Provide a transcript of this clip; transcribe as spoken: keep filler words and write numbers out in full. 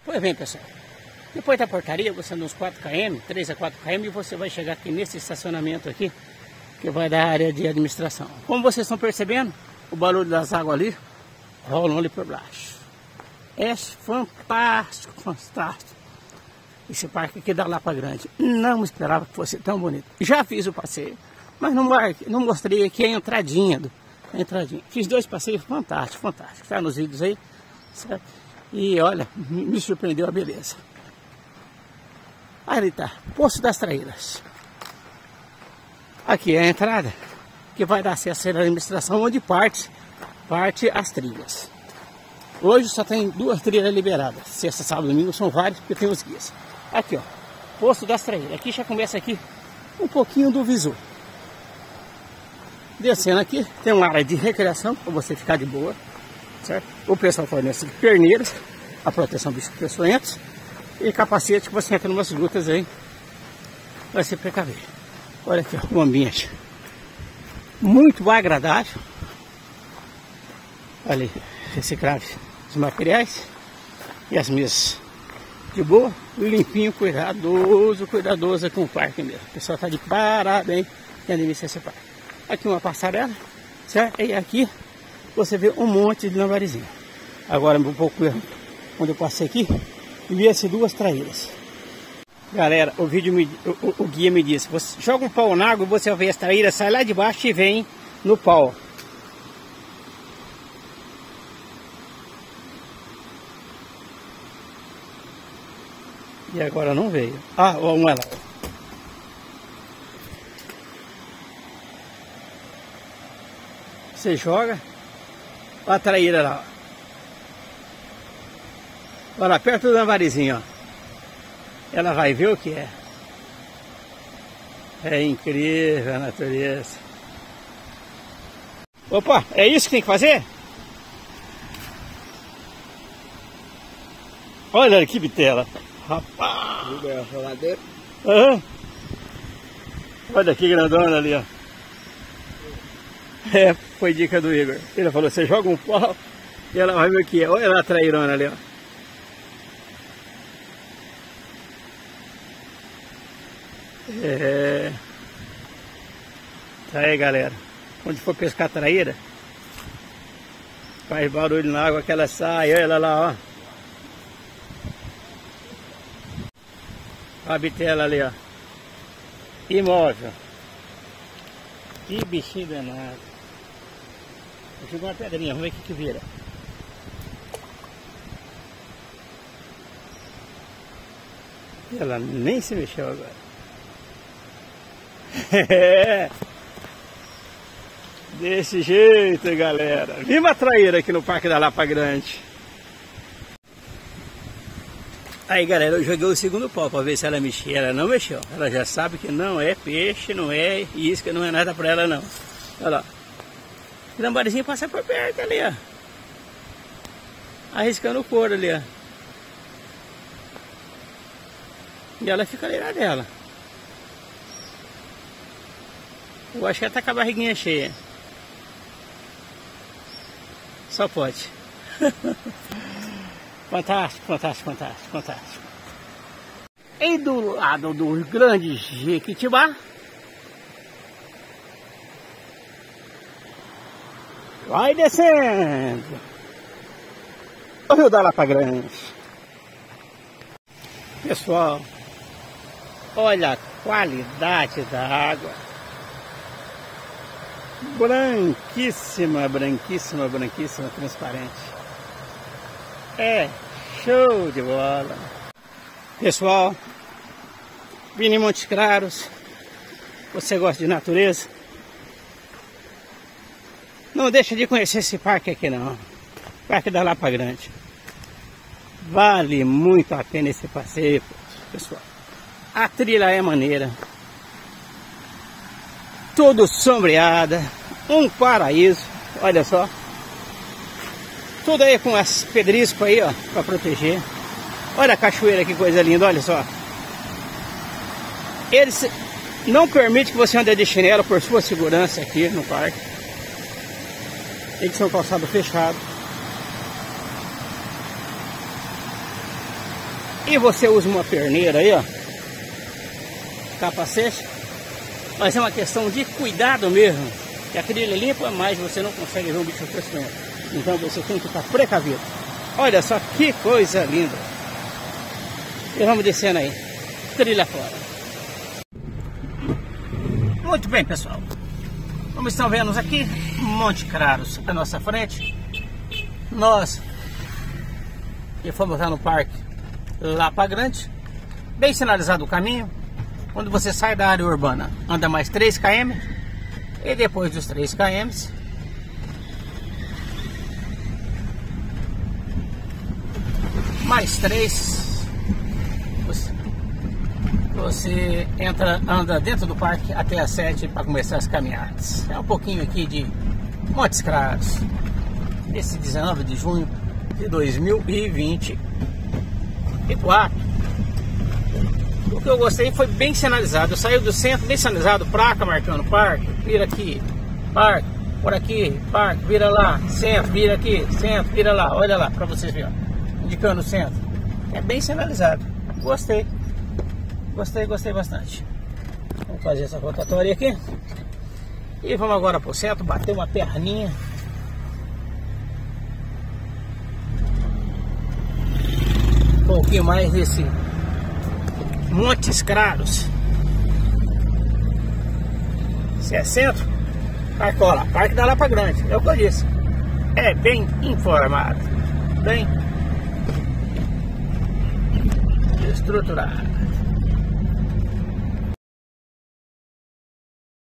Pois bem, pessoal, depois da portaria, você anda uns quatro quilômetros, três a quatro quilômetros, e você vai chegar aqui nesse estacionamento aqui, que vai dar área de administração. Como vocês estão percebendo, o barulho das águas ali, rolam ali por baixo. É fantástico, fantástico. Esse parque aqui da Lapa Grande. Não esperava que fosse tão bonito. Já fiz o passeio, mas não, não mostrei aqui a entradinha do, a entradinha. Fiz dois passeios fantásticos, fantásticos. Tá nos vídeos aí, certo? E olha, me surpreendeu a beleza. Ali tá, Poço das Traíras. Aqui é a entrada, que vai dar acesso à administração, onde parte, parte as trilhas. Hoje só tem duas trilhas liberadas. Sexta, sábado e domingo são vários, porque tem os guias. Aqui, ó, Poço das Traíras. Aqui já começa aqui um pouquinho do visu. Descendo aqui, tem uma área de recreação, para você ficar de boa, certo? O pessoal fornece perneiras, a proteção dos peçonhentos e capacete que você entra em umas lutas aí, vai se precaver. Olha aqui, ó, o ambiente muito agradável. Ali, reciclagem dos materiais e as mesas de boa, limpinho, cuidadoso, cuidadoso com o parque mesmo. O pessoal tá de parabéns que administra esse parque. Aqui uma passarela, certo? E aqui você vê um monte de lambarizinho. Agora um pouco onde eu passei aqui, vi-se duas traíras. Galera, o vídeo me, o, o guia me disse, você joga um pau na água, você vai ver as traíras, sai lá de baixo e vem no pau. E agora não veio. Ah, uma lá. Você joga, olha a traíra lá. Olha lá, perto do lambarizinho, ó. Ela vai ver o que é. É incrível a natureza. Opa, é isso que tem que fazer? Olha que bitela. Rapaz! Uhum. Olha que grandona ali, ó. É, foi dica do Igor. Ele falou, você joga um pau e ela vai ver o que é. Olha lá a trairona ali, ó. É. Tá aí, galera. Onde for pescar traíra, faz barulho na água que ela sai. Olha ela lá, ó. A bitela ali, ó. Imóvel. Que bichinho danado. Vou jogar uma pedrinha, vamos ver o que que vira. Ela nem se mexeu agora. É. Desse jeito, galera. Viva a traíra aqui no Parque da Lapa Grande. Aí, galera, eu joguei o segundo pau para ver se ela mexia. Ela não mexeu. Ela já sabe que não é peixe, não é isca, não é nada para ela, não. Olha lá. O lambarizinho passa por perto ali, ó. Arriscando o couro ali, ó. E ela fica ali na dela. Eu acho que ela tá com a barriguinha cheia. Só pode. Fantástico, fantástico, fantástico, fantástico. E do lado do grande Jequitibá, vai descendo o Rio da Lapa Grande. Pessoal, olha a qualidade da água. Branquíssima, branquíssima, branquíssima, transparente. É show de bola. Pessoal, vim em Montes Claros. Você gosta de natureza? Não deixa de conhecer esse parque aqui não. Parque da Lapa Grande. Vale muito a pena esse passeio, pessoal. A trilha é maneira. Tudo sombreada. Um paraíso. Olha só. Tudo aí com as pedriscos aí, ó, para proteger. Olha a cachoeira, que coisa linda, olha só. Eles não permitem que você ande de chinelo por sua segurança aqui no parque. Eles são calçados fechados. e você usa uma perneira aí, ó, capacete, mas é uma questão de cuidado mesmo, que a trilha limpa, mas você não consegue ver um bicho frescando, então você tem que estar precavido. Olha só que coisa linda. E vamos descendo aí, trilha fora. Muito bem, pessoal, como estão vendo aqui, Monte Claros à nossa frente. Nós e fomos lá no parque Lapa Grande, bem sinalizado o caminho. Quando você sai da área urbana, anda mais três quilômetros, e depois dos três quilômetros mais três, você, você entra, anda dentro do parque até as sete para começar as caminhadas. É um pouquinho aqui de Montes Claros, esse dezenove de junho de dois mil e vinte e quatro. O que eu gostei foi bem sinalizado. Eu saí do centro, bem sinalizado, placa marcando parque, vira aqui, parque, por aqui, parque, vira lá, centro, vira aqui, centro, vira lá, olha lá, para vocês verem, indicando o centro. É bem sinalizado. Gostei. Gostei, gostei bastante. Vamos fazer essa rotatória aqui. E vamos agora pro centro, bater uma perninha. Um pouquinho mais desse Montes Claros. Se é centro, parque, olha lá, parque da Lapa Grande, é o que eu disse. É bem informado, bem estruturado.